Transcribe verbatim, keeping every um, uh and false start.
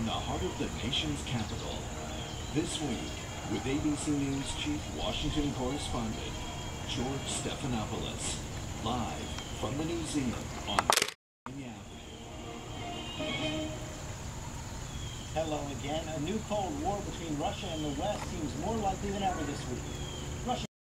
the heart of the nation's capital. This week, with A B C News Chief Washington Correspondent George Stephanopoulos, live from the museum on Pennsylvania Avenue. Hello again. A new Cold War between Russia and the West seems more likely than ever this week. Russia